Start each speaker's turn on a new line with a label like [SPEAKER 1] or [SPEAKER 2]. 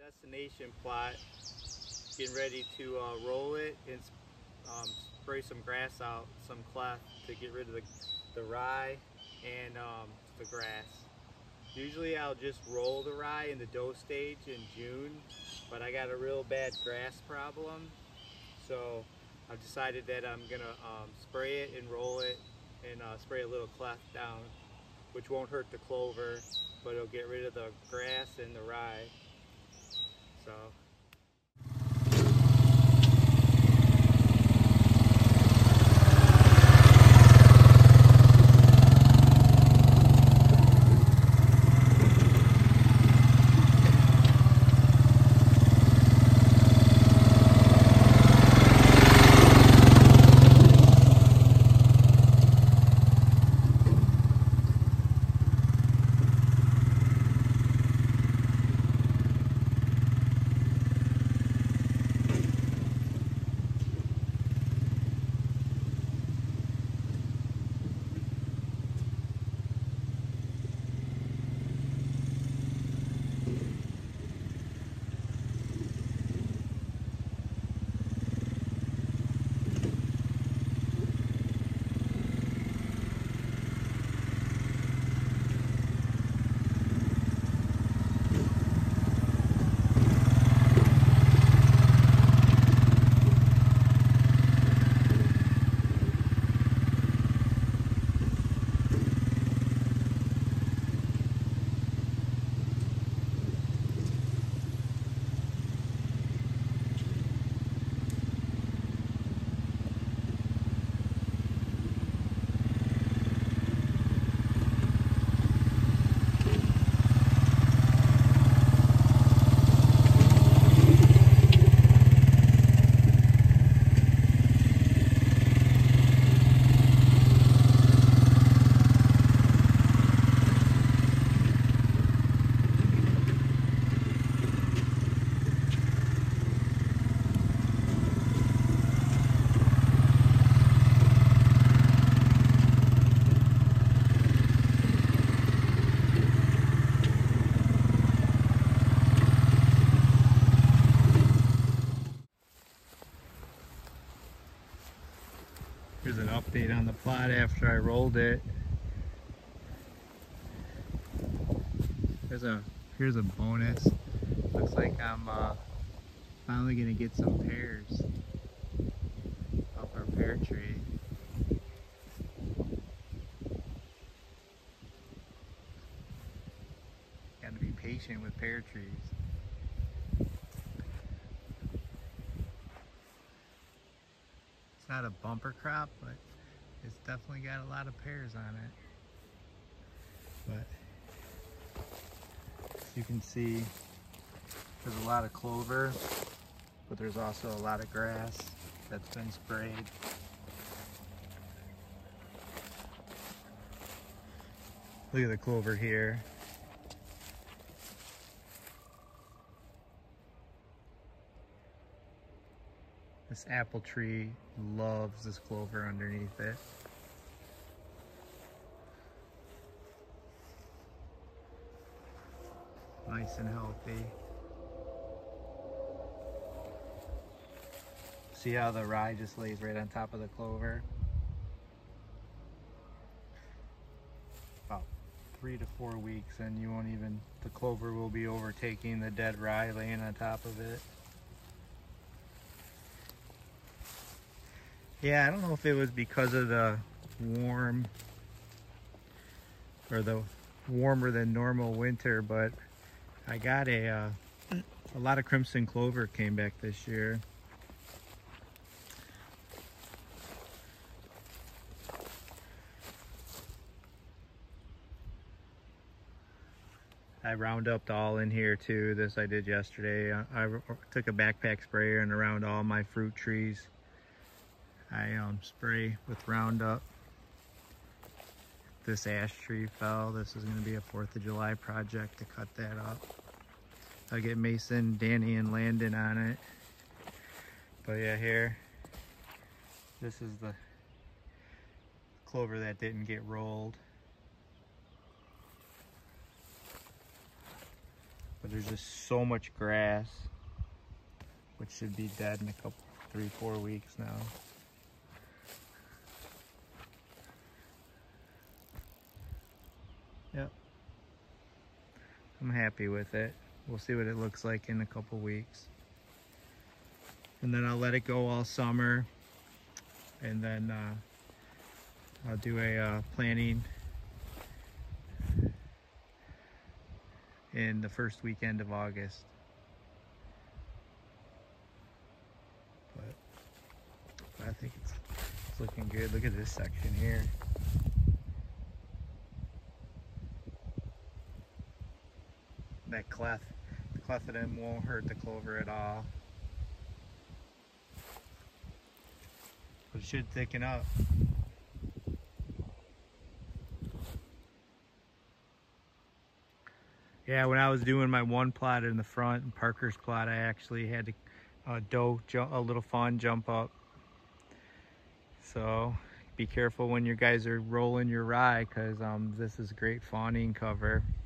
[SPEAKER 1] destination plot, getting ready to roll it and spray some grass out, some cleft to get rid of the rye and the grass. Usually I'll just roll the rye in the dough stage in June, but I got a real bad grass problem, so I've decided that I'm gonna spray it and roll it and spray a little cleft down, which won't hurt the clover, but it'll get rid of the grass and the rye. So here's an update on the plot after I rolled it. Here's a bonus. Looks like I'm finally gonna get some pears off our pear tree. Got to be patient with pear trees. It's not a bumper crop, but it's definitely got a lot of pears on it. But as you can see, there's a lot of clover, but there's also a lot of grass that's been sprayed. Look at the clover here. This apple tree loves this clover underneath it. Nice and healthy. See how the rye just lays right on top of the clover? About 3 to 4 weeks and you won't even, the clover will be overtaking the dead rye laying on top of it. Yeah, I don't know if it was because of the warm or the warmer than normal winter, but I got a lot of crimson clover came back this year. I round up all in here too. This I did yesterday. I took a backpack sprayer and around all my fruit trees. I spray with Roundup. This ash tree fell. This is going to be a 4th of July project to cut that up. I'll get Mason, Danny, and Landon on it. But yeah, here, this is the clover that didn't get rolled. But but there's just so much grass, which should be dead in a couple, 3-4 weeks now. Yep. I'm happy with it. We'll see what it looks like in a couple weeks. And then I'll let it go all summer. And then I'll do a planting in the first weekend of August. But I think it's looking good. Look at this section here. That cleft, the clethodim won't hurt the clover at all. But it should thicken up. Yeah, when I was doing my one plot in the front and Parker's plot, I actually had to a little fawn jump up. So be careful when you guys are rolling your rye, because this is great fawning cover.